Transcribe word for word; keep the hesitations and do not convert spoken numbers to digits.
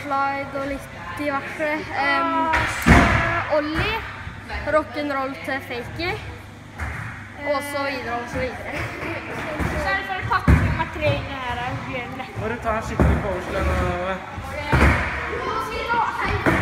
powerslide og litt diverse. Um, Ollie, rock'n'roll til fakie, og så videre og så videre. Så er det for pakke nummer tre inne her, Bjørn. Må du ta en skikkelig powerslide nå?